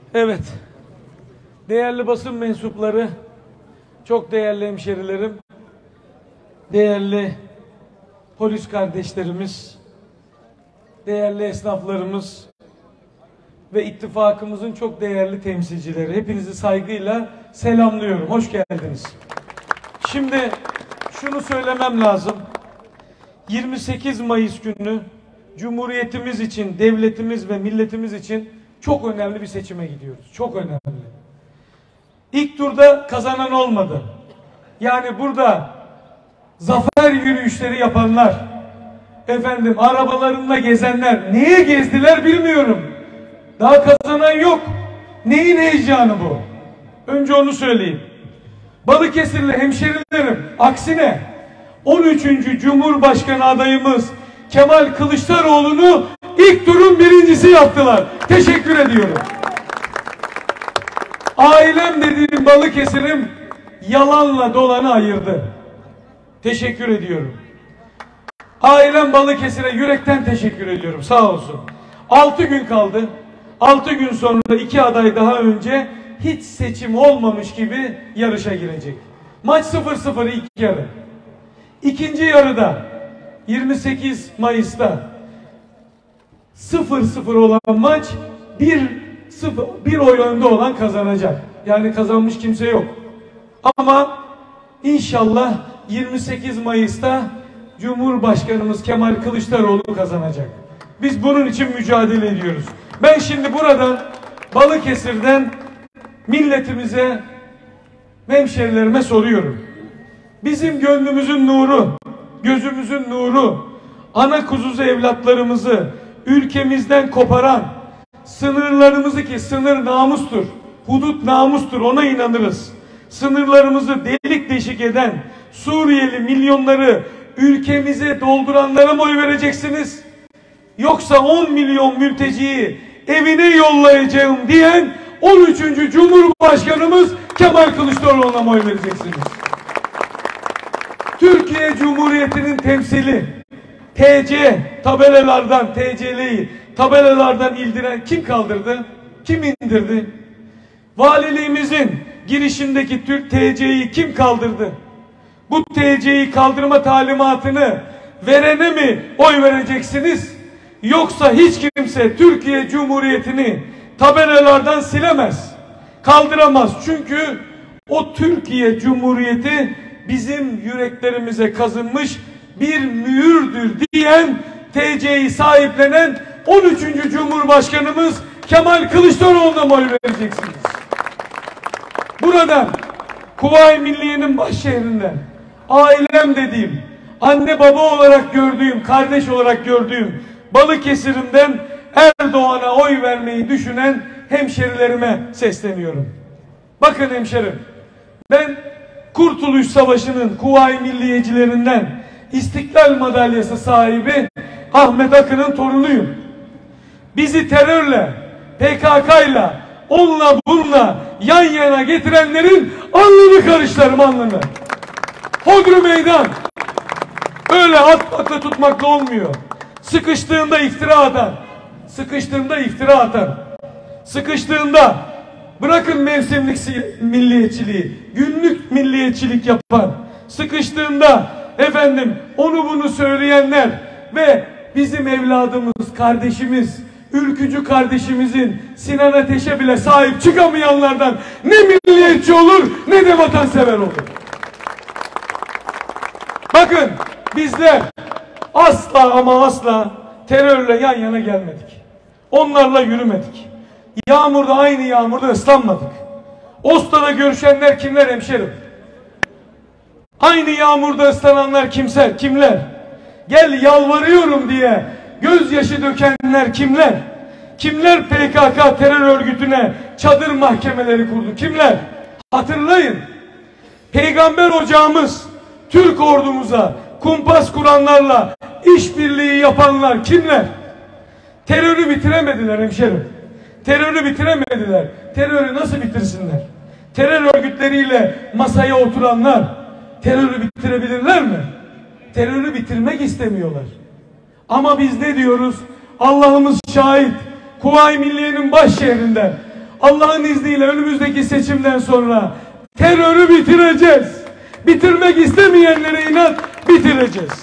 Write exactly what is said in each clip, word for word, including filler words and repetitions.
Evet, değerli basın mensupları, çok değerli hemşerilerim, değerli polis kardeşlerimiz, değerli esnaflarımız ve ittifakımızın çok değerli temsilcileri, hepinizi saygıyla selamlıyorum. Hoş geldiniz. Şimdi şunu söylemem lazım. yirmi sekiz Mayıs günü Cumhuriyetimiz için, devletimiz ve milletimiz için çok önemli bir seçime gidiyoruz. Çok önemli. İlk turda kazanan olmadı. Yani burada zafer yürüyüşleri yapanlar, efendim arabalarında gezenler, niye gezdiler bilmiyorum. Daha kazanan yok. Neyin heyecanı bu? Önce onu söyleyeyim. Balıkesirli hemşerilerim, aksine on üçüncü Cumhurbaşkanı adayımız Kemal Kılıçdaroğlu'nu ilk turun birincisi yaptılar. Teşekkür ediyorum. Ailem dediğim Balıkesir'im yalanla dolanı ayırdı. Teşekkür ediyorum. Ailem Balıkesir'e yürekten teşekkür ediyorum. Sağ olsun. Altı gün kaldı. Altı gün sonra iki aday daha önce hiç seçim olmamış gibi yarışa girecek. Maç sıfır sıfır ilk yarı. İkinci yarıda yirmi sekiz Mayıs'ta sıfır sıfır olan maç bir sıfır bir oy önde olan kazanacak. Yani kazanmış kimse yok. Ama inşallah yirmi sekiz Mayıs'ta Cumhurbaşkanımız Kemal Kılıçdaroğlu kazanacak. Biz bunun için mücadele ediyoruz. Ben şimdi buradan Balıkesir'den milletimize, hemşerilerime soruyorum. Bizim gönlümüzün nuru, gözümüzün nuru, ana kuzusu evlatlarımızı ülkemizden koparan, sınırlarımızı, ki sınır namustur, hudut namustur, ona inanırız. Sınırlarımızı delik deşik eden Suriyeli milyonları ülkemize dolduranlara mı oy vereceksiniz? Yoksa on milyon mülteciyi evine yollayacağım diyen on üçüncü Cumhurbaşkanımız Kemal Kılıçdaroğlu'na mı oy vereceksiniz? Türkiye Cumhuriyeti'nin temsili T C tabelalardan, T C L'yi tabelalardan indiren kim kaldırdı? Kim indirdi? Valiliğimizin girişindeki Türk T C'yi kim kaldırdı? Bu T C'yi kaldırma talimatını verene mi oy vereceksiniz? Yoksa hiç kimse Türkiye Cumhuriyeti'ni tabelalardan silemez, kaldıramaz. Çünkü o Türkiye Cumhuriyeti bizim yüreklerimize kazınmış bir mühürdür diyen, T C'yi sahiplenen on üçüncü Cumhurbaşkanımız Kemal Kılıçdaroğlu'na mı oy vereceksiniz? Buradan Kuvayi Milliye'nin baş şehrinden, ailem dediğim, anne baba olarak gördüğüm, kardeş olarak gördüğüm Balıkesir'imden Erdoğan'a oy vermeyi düşünen hemşerilerime sesleniyorum. Bakın hemşerim, ben Kurtuluş Savaşı'nın Kuvayi Milliyecilerinden İstiklal Madalyası sahibi Ahmet Akın'ın torunuyum. Bizi terörle, P K K'yla, onunla bununla yan yana getirenlerin alnını karışlarım, alnını. Hodri meydan. Öyle atmakla tutmakla olmuyor. Sıkıştığında iftira atan, sıkıştığında iftira atan, sıkıştığında bırakın mevsimlik milliyetçiliği, günlük milliyetçilik yapan, sıkıştığında efendim onu bunu söyleyenler ve bizim evladımız, kardeşimiz, ülkücü kardeşimizin Sinan Ateş'e bile sahip çıkamayanlardan ne milliyetçi olur ne de vatansever olur. Bakın bizler asla ama asla terörle yan yana gelmedik. Onlarla yürümedik. Yağmurda, aynı yağmurda ıslanmadık. Oslo'da görüşenler kimler hemşerim? Aynı yağmurda ıslananlar kimser, kimler? Gel yalvarıyorum diye gözyaşı dökenler kimler? Kimler P K K terör örgütüne çadır mahkemeleri kurdu? Kimler? Hatırlayın. Peygamber ocağımız Türk ordumuza kumpas kuranlarla işbirliği yapanlar kimler? Terörü bitiremediler hemşerim. Terörü bitiremediler. Terörü nasıl bitirsinler? Terör örgütleriyle masaya oturanlar terörü bitirebilirler mi? Terörü bitirmek istemiyorlar. Ama biz ne diyoruz? Allah'ımız şahit. Kuvayi Milliye'nin baş şehrinden Allah'ın izniyle önümüzdeki seçimden sonra terörü bitireceğiz. Bitirmek istemeyenlere inat bitireceğiz.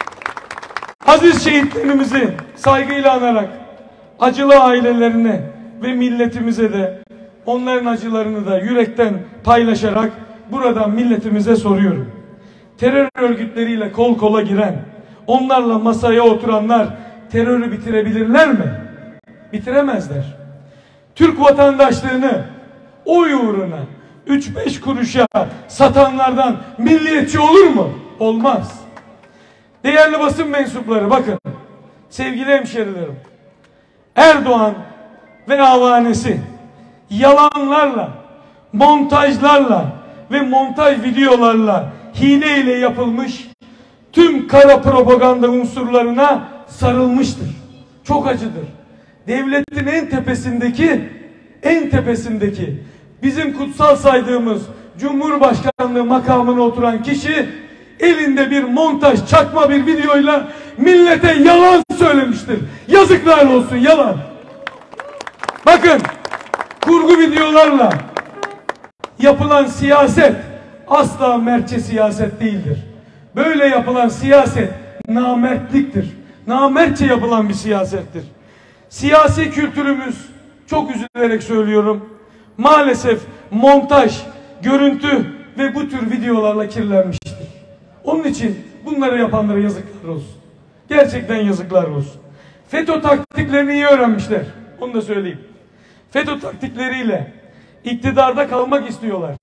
Aziz şehitlerimizi saygıyla anarak acılı ailelerine ve milletimize de onların acılarını da yürekten paylaşarak buradan milletimize soruyorum. Terör örgütleriyle kol kola giren, onlarla masaya oturanlar terörü bitirebilirler mi? Bitiremezler. Türk vatandaşlığını oy uğruna üç beş kuruşa satanlardan milliyetçi olur mu? Olmaz. Değerli basın mensupları, bakın sevgili hemşerilerim, Erdoğan ve avanesi yalanlarla, montajlarla ve montaj videolarla hileyle yapılmış tüm kara propaganda unsurlarına sarılmıştır. Çok acıdır. Devletin en tepesindeki, en tepesindeki bizim kutsal saydığımız Cumhurbaşkanlığı makamına oturan kişi elinde bir montaj, çakma bir videoyla millete yalan söylemiştir. Yazıklar olsun, yalan. Bakın, kurgu videolarla yapılan siyaset asla mertçe siyaset değildir. Böyle yapılan siyaset namertliktir. Namertçe yapılan bir siyasettir. Siyasi kültürümüz, çok üzülerek söylüyorum, maalesef montaj, görüntü ve bu tür videolarla kirlenmiştir. Onun için bunları yapanlara yazıklar olsun. Gerçekten yazıklar olsun. FETÖ taktiklerini iyi öğrenmişler. Onu da söyleyeyim. FETÖ taktikleriyle iktidarda kalmak istiyorlar.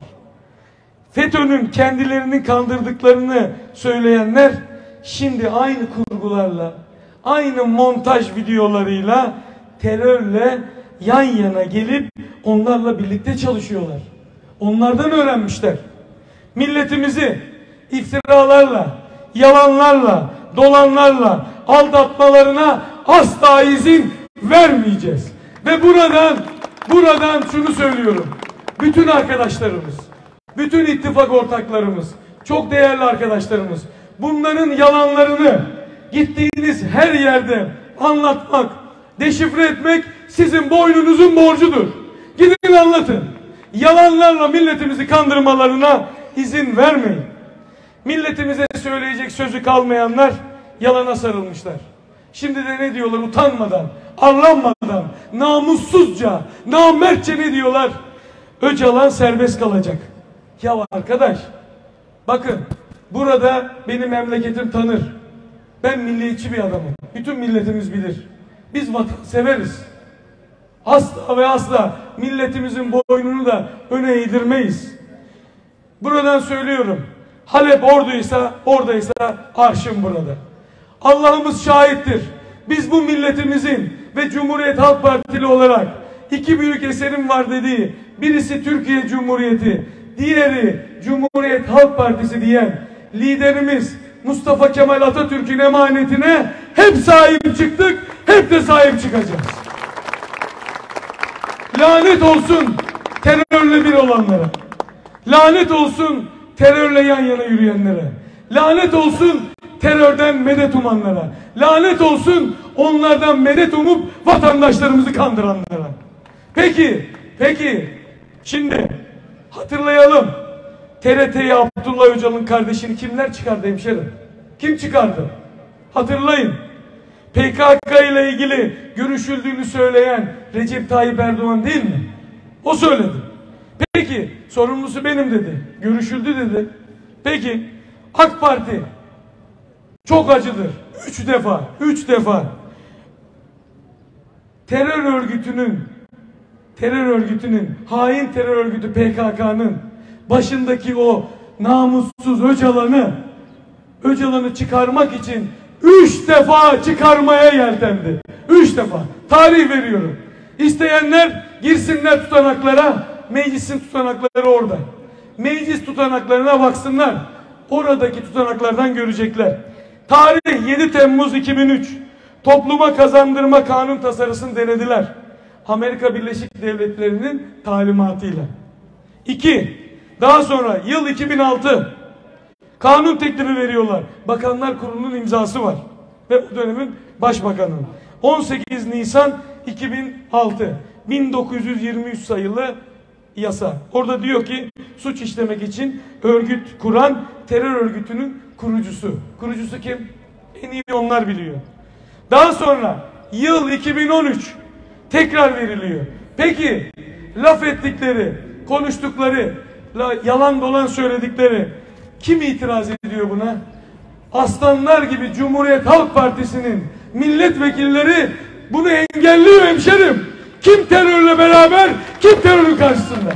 FETÖ'nün kendilerinin kandırdıklarını söyleyenler şimdi aynı kurgularla, aynı montaj videolarıyla terörle yan yana gelip onlarla birlikte çalışıyorlar. Onlardan öğrenmişler. Milletimizi iftiralarla, yalanlarla, dolanlarla aldatmalarına asla izin vermeyeceğiz. Ve buradan, buradan şunu söylüyorum. Bütün arkadaşlarımız, bütün ittifak ortaklarımız, çok değerli arkadaşlarımız, bunların yalanlarını gittiğiniz her yerde anlatmak, deşifre etmek sizin boynunuzun borcudur. Gidin anlatın. Yalanlarla milletimizi kandırmalarına izin vermeyin. Milletimize söyleyecek sözü kalmayanlar yalana sarılmışlar. Şimdi de ne diyorlar utanmadan, arlanmadan, namussuzca, namertçe ne diyorlar? Öcalan serbest kalacak. Ya arkadaş, bakın burada benim memleketim tanır. Ben milliyetçi bir adamım. Bütün milletimiz bilir. Biz vatan severiz. Asla ve asla milletimizin boynunu da öne eğdirmeyiz. Buradan söylüyorum. Halep orduysa, oradaysa arşım burada. Allah'ımız şahittir. Biz bu milletimizin ve Cumhuriyet Halk Partili olarak iki büyük eserim var dediği, birisi Türkiye Cumhuriyeti, diğeri Cumhuriyet Halk Partisi diyen liderimiz Mustafa Kemal Atatürk'ün emanetine hep sahip çıktık, hep de sahip çıkacağız. Lanet olsun terörle bir olanlara. Lanet olsun terörle yan yana yürüyenlere. Lanet olsun terörden medet umanlara. Lanet olsun onlardan medet umup vatandaşlarımızı kandıranlara. Peki, peki şimdi hatırlayalım. T R T'ye Abdullah Öcalan'ın kardeşini kimler çıkardı hemşerim? Kim çıkardı? Hatırlayın. P K K ile ilgili görüşüldüğünü söyleyen Recep Tayyip Erdoğan değil mi? O söyledi. Peki sorumlusu benim dedi. Görüşüldü dedi. Peki AK Parti çok acıdır. Üç defa, üç defa terör örgütünün terör örgütünün hain terör örgütü P K K'nın başındaki o namussuz Öcalan'ı Öcalan'ı çıkarmak için üç defa çıkarmaya yeltendi. Üç defa. Tarih veriyorum. İsteyenler girsinler tutanaklara. Meclisin tutanakları orada. Meclis tutanaklarına baksınlar. Oradaki tutanaklardan görecekler. Tarih yedi Temmuz iki bin üç. Topluma kazandırma kanun tasarısını denediler. Amerika Birleşik Devletleri'nin talimatıyla. İki. Daha sonra yıl iki bin altı. Kanun teklifi veriyorlar. Bakanlar Kurulu'nun imzası var. Ve o dönemin başbakanı. on sekiz Nisan iki bin altı. bin dokuz yüz yirmi üç sayılı yasa. Orada diyor ki suç işlemek için örgüt kuran terör örgütünün kurucusu. Kurucusu kim? En iyi onlar biliyor. Daha sonra yıl iki bin on üç tekrar veriliyor. Peki laf ettikleri, konuştukları, yalan dolan söyledikleri kim itiraz ediyor buna? Aslanlar gibi Cumhuriyet Halk Partisi'nin milletvekilleri bunu engelliyor hemşerim. Kim terörle beraber, kim terörün karşısında?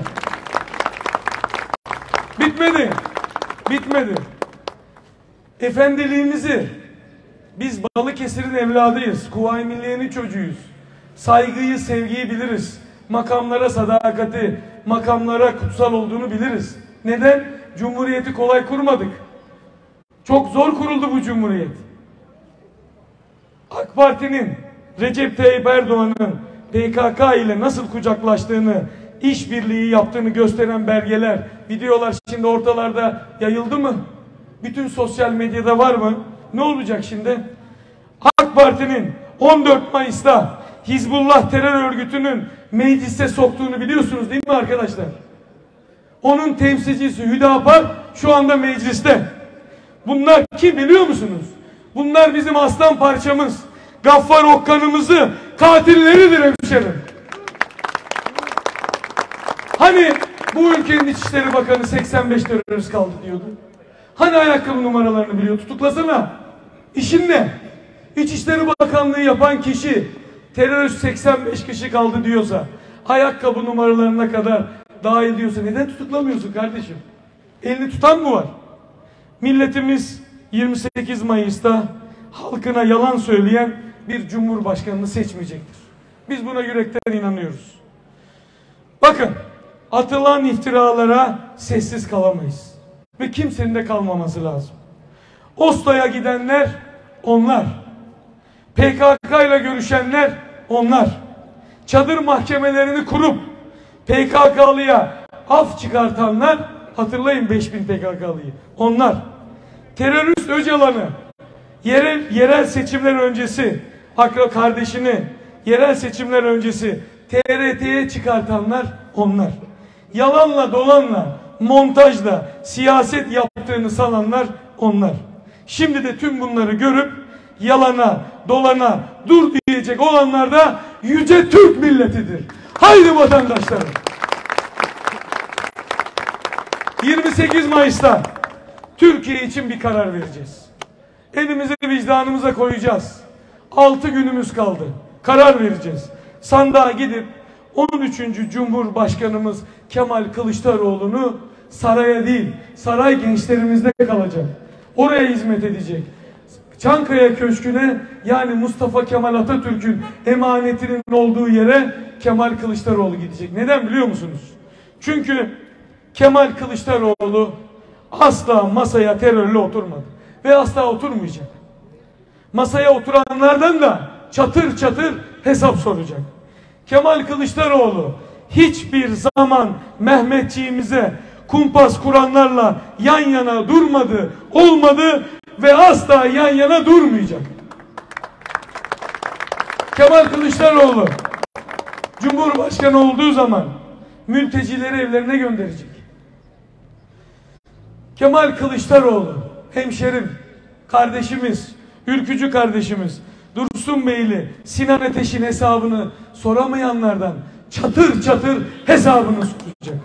Bitmedi. Bitmedi. Efendiliğimizi, biz Balıkesir'in evladıyız. Kuvayi Milliye'nin çocuğuyuz. Saygıyı, sevgiyi biliriz. Makamlara sadakati, makamlara kutsal olduğunu biliriz. Neden? Cumhuriyeti kolay kurmadık. Çok zor kuruldu bu cumhuriyet. AK Parti'nin, Recep Tayyip Erdoğan'ın P K K ile nasıl kucaklaştığını, işbirliği yaptığını gösteren belgeler, videolar şimdi ortalarda yayıldı mı? Bütün sosyal medyada var mı? Ne olacak şimdi? AK Parti'nin on dört Mayıs'ta Hizbullah terör örgütünün meclise soktuğunu biliyorsunuz değil mi arkadaşlar? Onun temsilcisi Hüdapar şu anda mecliste. Bunlar kim biliyor musunuz? Bunlar bizim aslan parçamız. Gaffar Okkan'ımızı, katilleridir hemşerim. Hani bu ülkenin İçişleri Bakanı seksen beş terörist kaldı diyordu. Hani ayakkabı numaralarını biliyor? Tutuklasana. İşin ne? İçişleri Bakanlığı yapan kişi terörist seksen beş kişi kaldı diyorsa, ayakkabı numaralarına kadar dahil diyorsa neden tutuklamıyorsun kardeşim? Elini tutan mı var? Milletimiz yirmi sekiz Mayıs'ta halkına yalan söyleyen bir cumhurbaşkanını seçmeyecektir. Biz buna yürekten inanıyoruz. Bakın, atılan iftiralara sessiz kalamayız. Ve kimsenin de kalmaması lazım. Oslo'ya gidenler onlar. P K K ile görüşenler onlar. Çadır mahkemelerini kurup P K K'lıya af çıkartanlar, hatırlayın beş bin P K K'lıyı, onlar. Terörist Öcalan'ı yerel, yerel seçimler öncesi akra kardeşini yerel seçimler öncesi T R T'ye çıkartanlar onlar. Yalanla dolanla montajla siyaset yaptığını sananlar onlar. Şimdi de tüm bunları görüp yalana dolana dur diyecek olanlar da yüce Türk milletidir. Haydi vatandaşlarım. yirmi sekiz Mayıs'ta Türkiye için bir karar vereceğiz. Elimizi vicdanımıza koyacağız. altı günümüz kaldı. Karar vereceğiz. Sandığa gidip on üçüncü Cumhurbaşkanımız Kemal Kılıçdaroğlu'nu saraya değil, saray gençlerimizde kalacak. Oraya hizmet edecek. Çankaya Köşkü'ne, yani Mustafa Kemal Atatürk'ün emanetinin olduğu yere Kemal Kılıçdaroğlu gidecek. Neden biliyor musunuz? Çünkü Kemal Kılıçdaroğlu asla masaya terörle oturmadı. Ve asla oturmayacak. Masaya oturanlardan da çatır çatır hesap soracak. Kemal Kılıçdaroğlu hiçbir zaman Mehmetçiğimize kumpas kuranlarla yan yana durmadı, olmadı ve asla yan yana durmayacak. Kemal Kılıçdaroğlu Cumhurbaşkanı olduğu zaman mültecileri evlerine gönderecek. Kemal Kılıçdaroğlu hemşerim, kardeşimiz, ülkücü kardeşimiz Dursun Beyli, Sinan Ateş'in hesabını soramayanlardan çatır çatır hesabını soracak.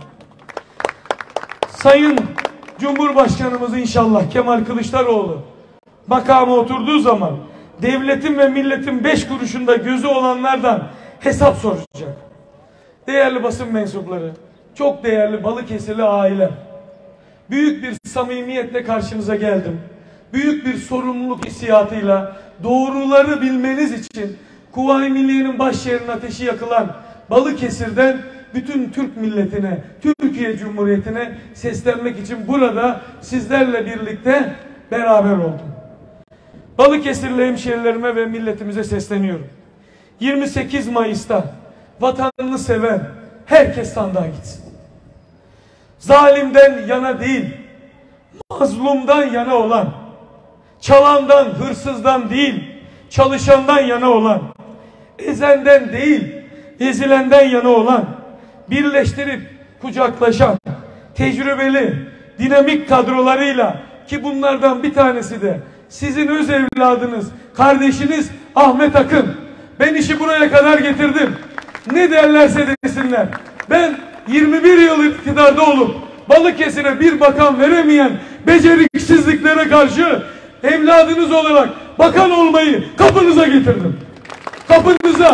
Sayın Cumhurbaşkanımız inşallah Kemal Kılıçdaroğlu makama oturduğu zaman devletin ve milletin beş kuruşunda gözü olanlardan hesap soracak. Değerli basın mensupları, çok değerli Balıkesirli aile, büyük bir samimiyetle karşınıza geldim. Büyük bir sorumluluk hissiyatıyla doğruları bilmeniz için Kuvayi Milliye'nin baş şehrinin ateşi yakılan Balıkesir'den bütün Türk milletine, Türkiye Cumhuriyeti'ne seslenmek için burada sizlerle birlikte beraber oldum. Balıkesirli hemşerilerime ve milletimize sesleniyorum. yirmi sekiz Mayıs'ta vatanını seven herkes sandığa gitsin. Zalimden yana değil, mazlumdan yana olan, çalandan, hırsızdan değil, çalışandan yana olan, ezenden değil, ezilenden yana olan, birleştirip kucaklaşan, tecrübeli, dinamik kadrolarıyla, ki bunlardan bir tanesi de sizin öz evladınız, kardeşiniz Ahmet Akın. Ben işi buraya kadar getirdim. Ne derlerse desinler. Ben yirmi bir yıl iktidarda olup Balıkesir'e bir bakan veremeyen beceriksizliklere karşı evladınız olarak bakan olmayı kapınıza getirdim. Kapınıza.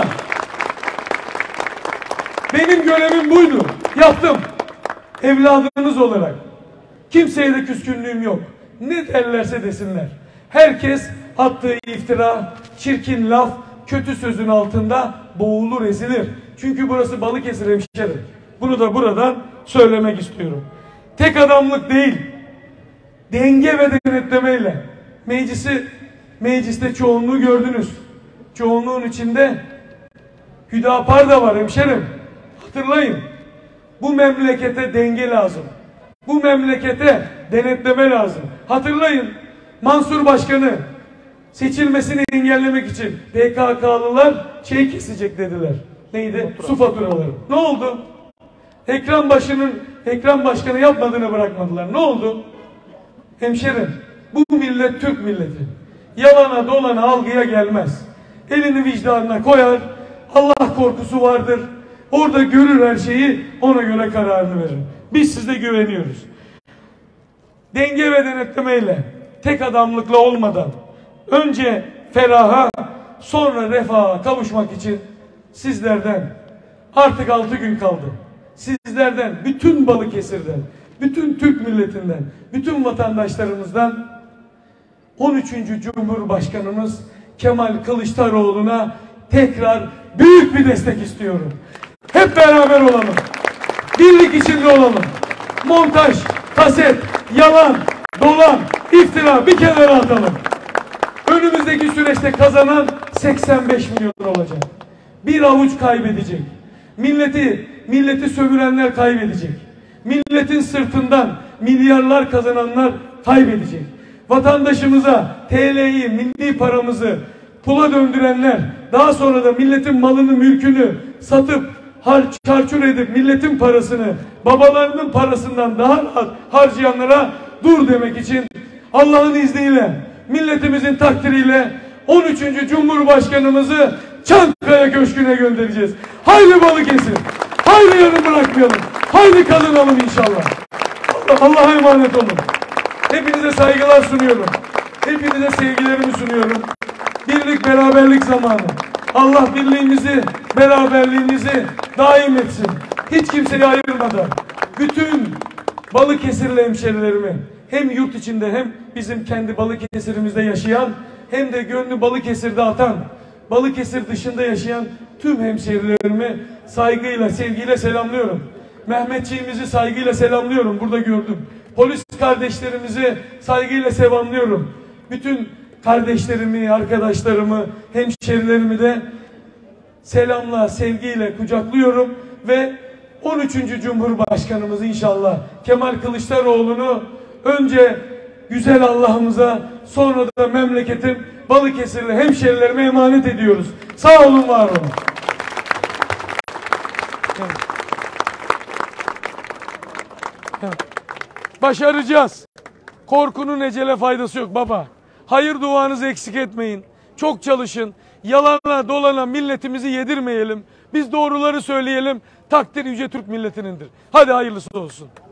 Benim görevim buydu. Yaptım. Evladınız olarak. Kimseye de küskünlüğüm yok. Ne derlerse desinler. Herkes attığı iftira, çirkin laf, kötü sözün altında boğulur, ezilir. Çünkü burası Balıkesir hemşerim. Bunu da buradan söylemek istiyorum. Tek adamlık değil, denge ve denetlemeyle meclisi, mecliste çoğunluğu gördünüz. Çoğunluğun içinde Hüdapar da var hemşerim. Hatırlayın. Bu memlekete denge lazım. Bu memlekete denetleme lazım. Hatırlayın. Mansur Başkanı seçilmesini engellemek için P K K'lılar şey kesecek dediler. Neydi? Su faturaları. Ne oldu? Ekran başının ekran başkanı yapmadığını bırakmadılar. Ne oldu? Hemşerim, bu millet Türk milleti. Yalana dolana algıya gelmez. Elini vicdanına koyar. Allah korkusu vardır. Orada görür her şeyi, ona göre kararını verir. Biz size güveniyoruz. Denge ve denetlemeyle, tek adamlıkla olmadan, önce feraha, sonra refaha kavuşmak için sizlerden artık altı gün kaldı. Sizlerden, bütün Balıkesir'den, bütün Türk milletinden, bütün vatandaşlarımızdan on üçüncü Cumhurbaşkanımız Kemal Kılıçdaroğlu'na tekrar büyük bir destek istiyorum. Hep beraber olalım. Birlik içinde olalım. Montaj, kaset, yalan, dolan, iftira bir kenara atalım. Önümüzdeki süreçte kazanan seksen beş milyon olacak. Bir avuç kaybedecek. Milleti, milleti sömürenler kaybedecek. Milletin sırtından milyarlar kazananlar kaybedecek. Vatandaşımıza T L'yi, milli paramızı pula döndürenler, daha sonra da milletin malını, mülkünü satıp harç, çarçur edip milletin parasını babalarının parasından daha rahat harcayanlara dur demek için Allah'ın izniyle, milletimizin takdiriyle on üçüncü Cumhurbaşkanımızı Çankaya Köşkü'ne göndereceğiz. Haydi Balıkesir. Haydi yarım bırakmayalım. Haydi kazanalım inşallah. Allah'a emanet olun. Hepinize saygılar sunuyorum. Hepinize sevgilerimi sunuyorum. Birlik beraberlik zamanı. Allah birliğimizi, beraberliğimizi daim etsin. Hiç kimseyi ayırmadan bütün Balıkesirli hemşerilerimi, hem yurt içinde hem bizim kendi Balıkesir'imizde yaşayan, hem de gönlü Balıkesir'de atan, Balıkesir dışında yaşayan tüm hemşerilerimi saygıyla, sevgiyle selamlıyorum. Mehmetçiğimizi saygıyla selamlıyorum. Burada gördüm. Polis kardeşlerimizi saygıyla selamlıyorum. Bütün kardeşlerimi, arkadaşlarımı, hemşerilerimi de selamla, sevgiyle kucaklıyorum ve on üçüncü Cumhurbaşkanımız inşallah Kemal Kılıçdaroğlu'nu önce güzel Allah'ımıza, sonra da memleketim Balıkesirli hemşerilerime emanet ediyoruz. Sağ olun, var olun. Evet. Evet. Başaracağız. Korkunun ecele faydası yok baba. Hayır duanızı eksik etmeyin. Çok çalışın. Yalana dolana milletimizi yedirmeyelim. Biz doğruları söyleyelim. Takdir yüce Türk milletinindir. Hadi hayırlısı olsun.